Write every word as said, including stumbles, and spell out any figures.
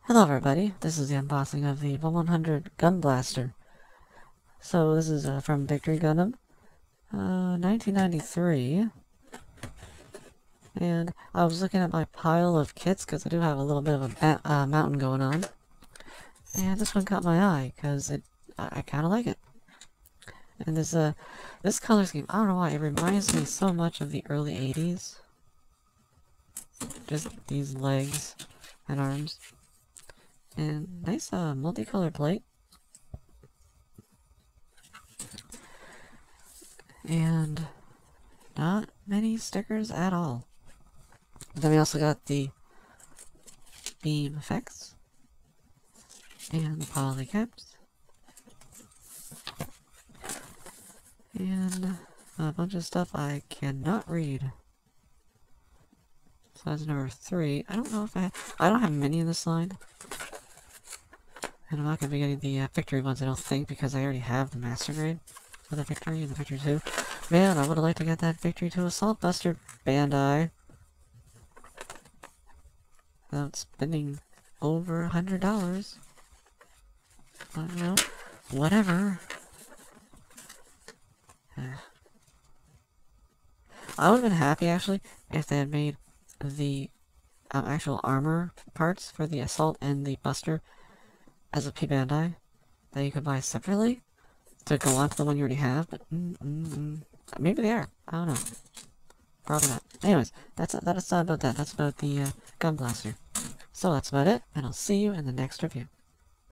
Hello everybody, this is the unboxing of the one hundred Gun Blaster. So this is uh, from Victory Gundam, uh, nineteen ninety-three, and I was looking at my pile of kits because I do have a little bit of a uh, mountain going on, and this one caught my eye because it I, I kind of like it. And this uh this color scheme, I don't know why, it reminds me so much of the early eighties. Just these legs and arms. And nice uh, multicolored plate. And not many stickers at all. Then we also got the beam effects. And the poly caps. And a bunch of stuff I cannot read. So that's number three. I don't know if I... I don't have many in this line. And I'm not going to be getting the uh, Victory ones, I don't think, because I already have the Master Grade for the Victory and the Victory two. Man, I would have liked to get that Victory two Assault Buster Bandai without spending over a hundred dollars. I don't know. Whatever. I would have been happy, actually, if they had made the um, actual armor parts for the Assault and the Buster as a P Bandai that you could buy separately to go on to the one you already have, but mm, mm, mm. Maybe they are. I don't know. Probably not. Anyways, that's that's not about that. That's about the uh, Gun Blaster. So that's about it, and I'll see you in the next review.